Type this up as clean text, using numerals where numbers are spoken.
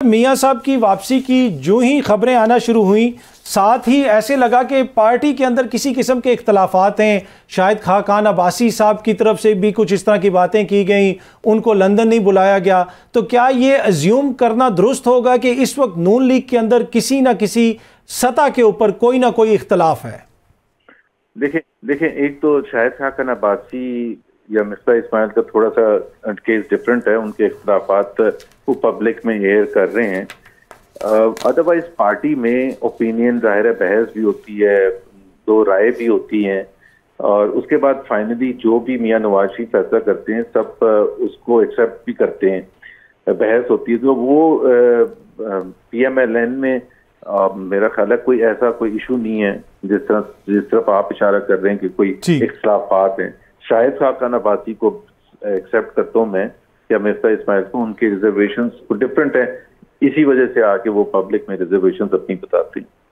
मियां साहब की वापसी की जो ही खबरें आना शुरू हुई, साथ ही ऐसे लगा कि पार्टी के अंदर किसी किस्म के इख्तलाफात हैं। शाहिद खाकान अब्बासी साहब की तरफ से भी कुछ इस तरह की बातें की गई, उनको लंदन नहीं बुलाया गया। तो क्या ये अज्यूम करना दुरुस्त होगा कि इस वक्त नून लीग के अंदर किसी ना किसी सतह के ऊपर कोई ना कोई इख्तलाफ है? देखिए, एक तो शाहिद खाकान अब्बासी या मिर्जा इस्माइल का थोड़ा सा केस डिफरेंट है। उनके इख्तलाफात वो पब्लिक में एयर कर रहे हैं। अदरवाइज पार्टी में ओपिनियन जाहिर है, बहस भी होती है, दो राय भी होती हैं, और उसके बाद फाइनली जो भी मियां नवाज शरीफ फैसला करते हैं सब उसको एक्सेप्ट भी करते हैं। बहस होती है तो वो PMLN में मेरा ख्याल है कोई ऐसा कोई इशू नहीं है जिस तरफ आप इशारा कर रहे हैं कि कोई इख्तलाफात हैं। शाहिद खाकान अब्बासी को एक्सेप्ट करता हूँ मैं, या मिर्जा इस्माइल को, उनके रिजर्वेशंस डिफरेंट है, इसी वजह से आके वो पब्लिक में रिजर्वेशंस अपनी बताते हैं।